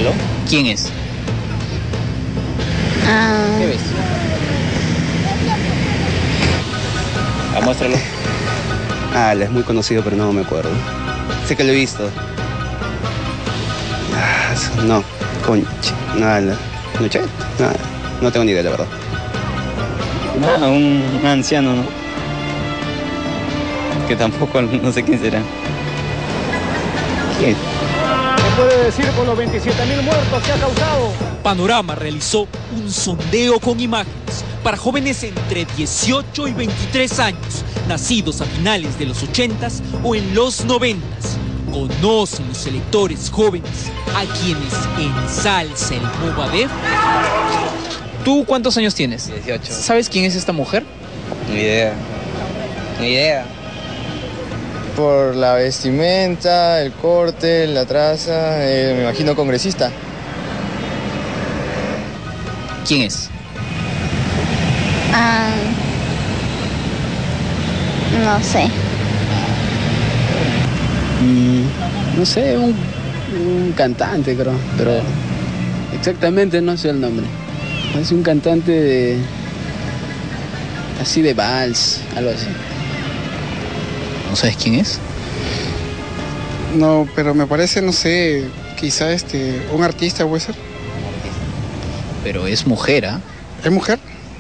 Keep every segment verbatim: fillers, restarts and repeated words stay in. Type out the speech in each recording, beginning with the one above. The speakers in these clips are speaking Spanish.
¿Aló? ¿Quién es? Ah, ¿Qué ves? Ah, muéstralo. Ah, es muy conocido, pero no me acuerdo. Sé que lo he visto. Ah, no, concha. Nada, ¿no, che? Nada, no tengo ni idea, la verdad. Ah, un, un anciano, ¿no? Que tampoco, no sé quién será. ¿Quién? ¿Qué puede decir con los veintisiete mil muertos que ha causado? Panorama realizó un sondeo con imágenes para jóvenes entre dieciocho y veintitrés años, nacidos a finales de los ochentas o en los noventas. ¿Conocen los electores jóvenes a quienes ensalza el Movadef? ¿Tú cuántos años tienes? dieciocho. ¿Sabes quién es esta mujer? Ni idea. Ni idea. Por la vestimenta, el corte, la traza, eh, me imagino congresista. ¿Quién es? ah, no sé. Mm, no sé, un, un cantante creo, pero exactamente no sé el nombre. Es un cantante de, así de vals, algo así. ¿No sabes quién es? No, pero me parece, no sé, quizá este, un artista puede ser. Pero es mujer, ¿ah? ¿Es mujer?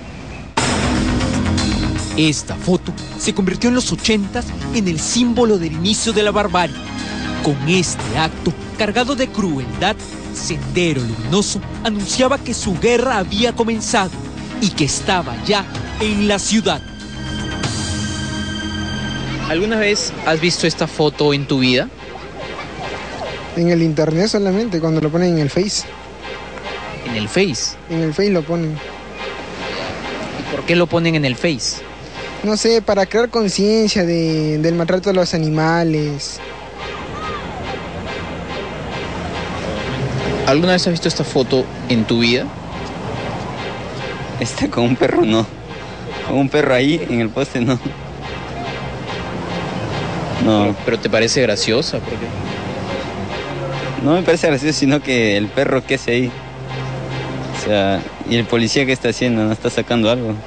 Esta foto se convirtió en los ochentas en el símbolo del inicio de la barbarie. Con este acto cargado de crueldad, Sendero Luminoso anunciaba que su guerra había comenzado y que estaba ya en la ciudad. ¿Alguna vez has visto esta foto en tu vida? En el internet solamente, cuando lo ponen en el Face. ¿En el Face? En el Face lo ponen. ¿Y por qué lo ponen en el Face? No sé, para crear conciencia de, del maltrato a los animales. ¿Alguna vez has visto esta foto en tu vida? Este con un perro, no. Con un perro ahí en el poste, no. No. Pero, pero ¿te parece graciosa? ¿Por qué? No me parece gracioso, sino que el perro que hace ahí. O sea, ¿y el policía qué está haciendo? ¿No está sacando algo?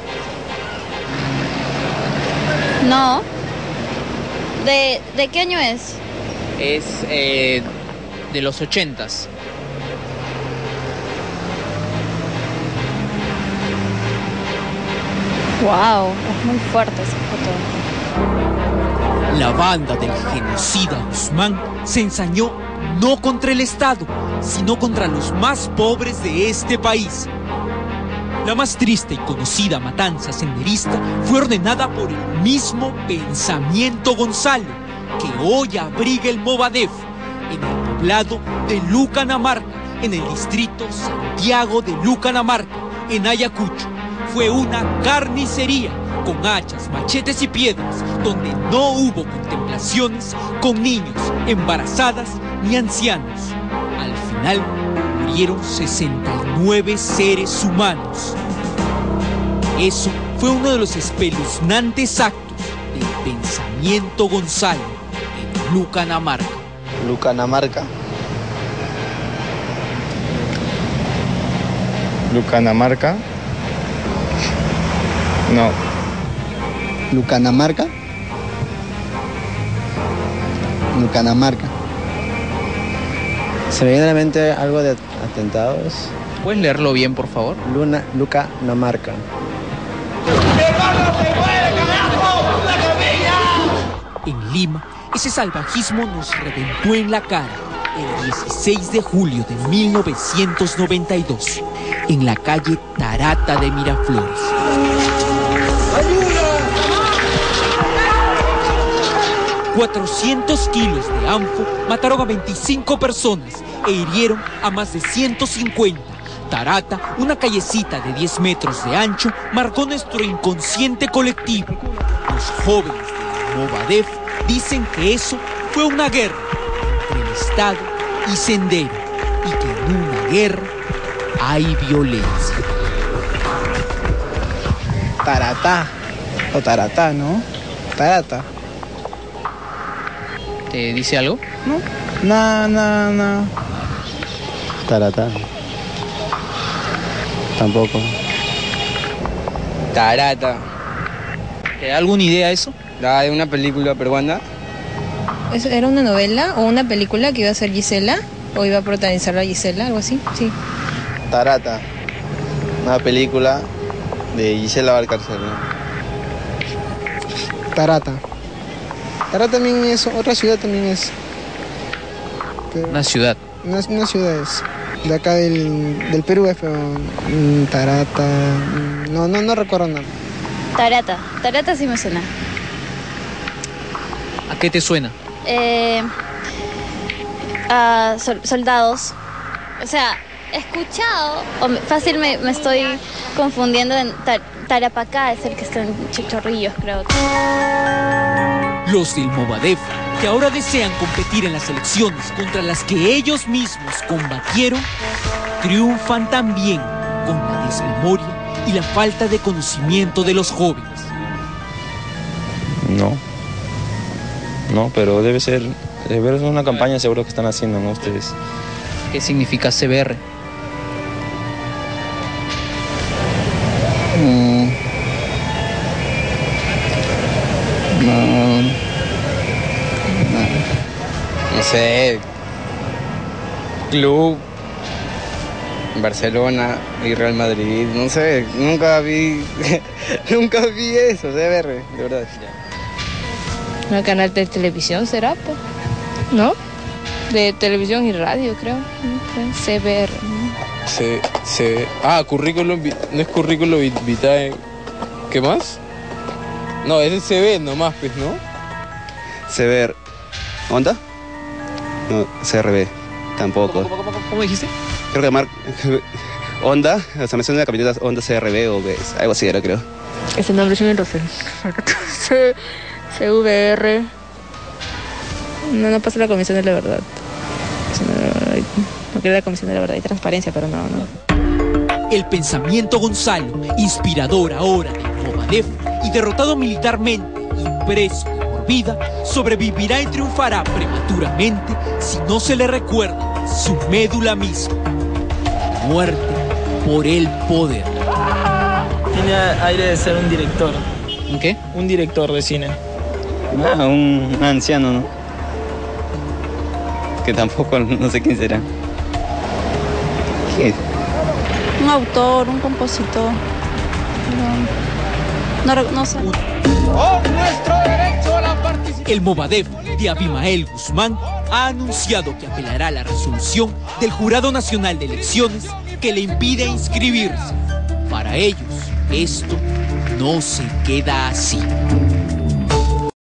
No. ¿De, de qué año es? Es eh, de los ochentas. Wow, es muy fuerte esa foto. La banda del genocida Guzmán se ensañó no contra el Estado, sino contra los más pobres de este país. La más triste y conocida matanza senderista fue ordenada por el mismo Pensamiento Gonzalo, que hoy abriga el Movadef, en el poblado de Lucanamarca, en el distrito Santiago de Lucanamarca, en Ayacucho. Fue una carnicería con hachas, machetes y piedras, donde no hubo contemplaciones con niños, embarazadas ni ancianos. Al final murieron sesenta y nueve seres humanos. Eso fue uno de los espeluznantes actos del Pensamiento Gonzalo en Lucanamarca. Lucanamarca. Lucanamarca. No. Lucanamarca. Lucanamarca. ¿Se me viene a la mente algo de atentados? ¿Puedes leerlo bien, por favor? Luna, Lucanamarca. En Lima, ese salvajismo nos reventó en la cara el dieciséis de julio de mil novecientos noventa y dos, en la calle Tarata de Miraflores. cuatrocientos kilos de anfo mataron a veinticinco personas e hirieron a más de ciento cincuenta. Tarata, una callecita de diez metros de ancho, marcó nuestro inconsciente colectivo. Los jóvenes de Movadef dicen que eso fue una guerra entre el Estado y Sendero, y que en una guerra hay violencia. Taratá. O Taratá, ¿no? Tarata. ¿Te dice algo? No, no, no. Tarata. Tampoco. Tarata. ¿Te da alguna idea eso? La de una película peruana. ¿Era una novela o una película que iba a ser Gisela? ¿O iba a protagonizar a Gisela? ¿Algo así? Sí. Tarata. Una película de Gisela Valcárcel. Tarata. Tarata también es, otra ciudad también es. Pero Una ciudad. Una, una ciudad es. De acá del, del Perú es, pero mm, Tarata. mm, No, no, no recuerdo nada. Tarata. Tarata sí me suena. ¿A qué te suena? Eh, a sol- soldados. O sea, he escuchado, o me- fácil me, me estoy confundiendo en Tar- Tarapacá, es el que está en Chorrillos, creo. Los del Movadef, que ahora desean competir en las elecciones contra las que ellos mismos combatieron, triunfan también con la desmemoria y la falta de conocimiento de los jóvenes. No. No, pero debe ser, debe ser una campaña seguro que están haciendo, ¿no? Ustedes. ¿Qué significa C B R? Mm. No. No. No sé. Club. Barcelona y Real Madrid. No sé. Nunca vi. Nunca vi eso, C B R, de verdad. ¿Un canal de televisión será? Po? ¿No? De televisión y radio, creo. C B R. Se, se, ah, currículum, vi- no es currículum vi- vitae. ¿Qué más? No, es el C V nomás, pues, ¿no? C B R. ¿Onda? No, C R B. Tampoco. ¿Cómo, cómo, cómo, cómo dijiste? Creo que Mar... Onda, o sea, me suena la camioneta Onda C R B o B, algo así era, creo. Ese nombre sí me lo sé. C- CVR. No, no pasa la Comisión de la Verdad. No, no quiero la Comisión de la Verdad y Transparencia, pero no, no. El pensamiento Gonzalo, inspirador ahora del Movadef y derrotado militarmente y preso de por vida, sobrevivirá y triunfará prematuramente si no se le recuerda su médula misma. Muerte por el poder. Tiene aire de ser un director. ¿Un qué? Un director de cine. Ah, un anciano, ¿no? Que tampoco, no sé quién será. ¿Qué es? Un autor, un compositor. No, no, no sé. El Movadef de Abimael Guzmán ha anunciado que apelará a la resolución del Jurado Nacional de Elecciones que le impide inscribirse. Para ellos, esto no se queda así.